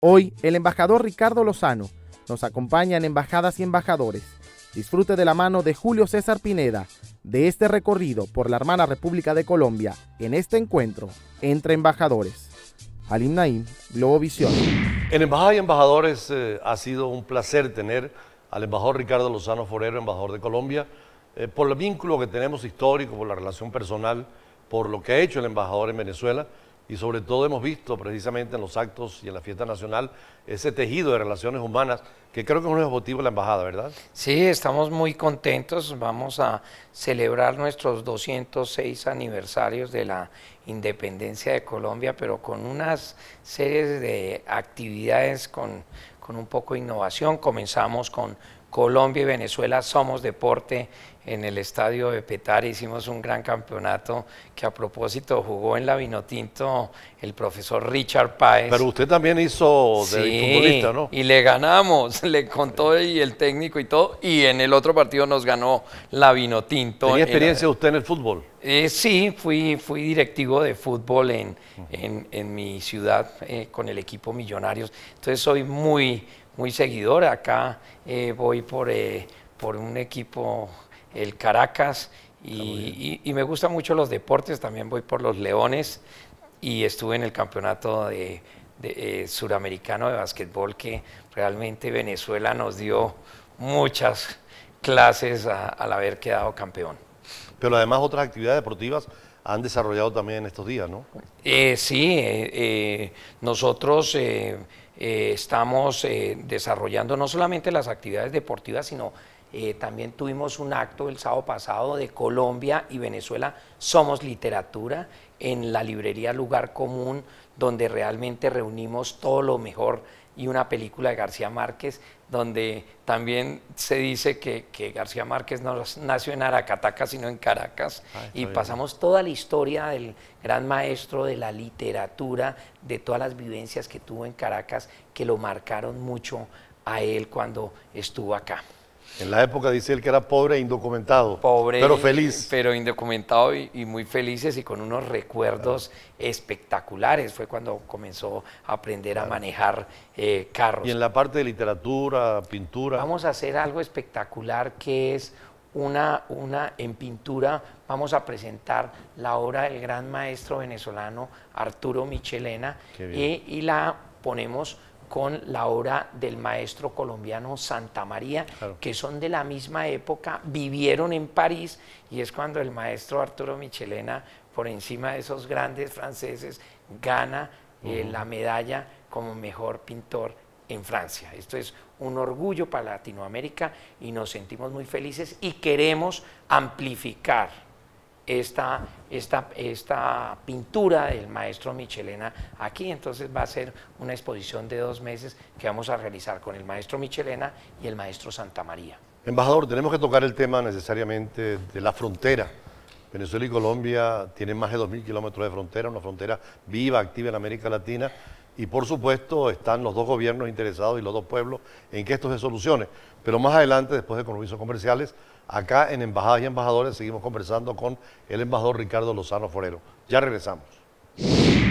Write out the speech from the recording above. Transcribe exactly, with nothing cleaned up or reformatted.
Hoy, el embajador Ricardo Lozano nos acompaña en Embajadas y Embajadores. Disfrute de la mano de Julio César Pineda de este recorrido por la hermana República de Colombia en este encuentro entre embajadores. Halim Naim, Globovisión. En Embajadas y Embajadores eh, ha sido un placer tener al embajador Ricardo Lozano Forero, embajador de Colombia, eh, por el vínculo que tenemos histórico, por la relación personal, por lo que ha hecho el embajador en Venezuela y sobre todo hemos visto precisamente en los actos y en la fiesta nacional ese tejido de relaciones humanas que creo que es un objetivo de la embajada, ¿verdad? Sí, estamos muy contentos, vamos a celebrar nuestros doscientos seis aniversarios de la independencia de Colombia, pero con unas series de actividades con, con un poco de innovación. Comenzamos con Colombia y Venezuela Somos Deporte en el estadio de Petare, hicimos un gran campeonato que a propósito jugó en la Vinotinto el profesor Richard Páez. Pero usted también hizo de sí, futbolista, ¿no? Y le ganamos, le contó y el técnico y todo, y en el otro partido nos ganó la Vinotinto. ¿Tenía experiencia la, usted en el fútbol? Eh, sí, fui, fui directivo de fútbol en, uh-huh. en, en mi ciudad eh, con el equipo Millonarios, entonces soy muy, muy seguidor. Acá eh, voy por, eh, por un equipo, el Caracas, y, y, y me gustan mucho los deportes, también voy por los Leones y estuve en el campeonato de, de, eh, suramericano de básquetbol, que realmente Venezuela nos dio muchas clases a, al haber quedado campeón. Pero además otras actividades deportivas han desarrollado también en estos días, ¿no? Eh, sí, eh, eh, nosotros eh, eh, estamos eh, desarrollando no solamente las actividades deportivas, sino eh, también tuvimos un acto el sábado pasado de Colombia y Venezuela Somos Literatura en la librería Lugar Común, donde realmente reunimos todo lo mejor, y una película de García Márquez, donde también se dice que, que García Márquez no nació en Aracataca, sino en Caracas, ah, y pasamos bien. Toda la historia del gran maestro de la literatura, de todas las vivencias que tuvo en Caracas, que lo marcaron mucho a él cuando estuvo acá. En la época dice él que era pobre e indocumentado, pobre, pero feliz. Pero indocumentado y, y muy felices y con unos recuerdos claro. espectaculares. Fue cuando comenzó a aprender claro. a manejar eh, carros. Y en la parte de literatura, pintura. Vamos a hacer algo espectacular que es una, una en pintura, vamos a presentar la obra del gran maestro venezolano Arturo Michelena y, y la ponemos con la obra del maestro colombiano Santa María, claro. que son de la misma época, vivieron en París, y es cuando el maestro Arturo Michelena, por encima de esos grandes franceses, gana eh, uh-huh. la medalla como mejor pintor en Francia. Esto es un orgullo para Latinoamérica y nos sentimos muy felices y queremos amplificar Esta, esta, esta pintura del maestro Michelena aquí. Entonces va a ser una exposición de dos meses que vamos a realizar con el maestro Michelena y el maestro Santa María. Embajador, tenemos que tocar el tema necesariamente de la frontera. Venezuela y Colombia tienen más de dos mil kilómetros de frontera, una frontera viva, activa en América Latina, y por supuesto están los dos gobiernos interesados y los dos pueblos en que esto se solucione. Pero más adelante, después de compromisos comerciales, acá en Embajadas y Embajadores seguimos conversando con el embajador Ricardo Lozano Forero. Ya regresamos.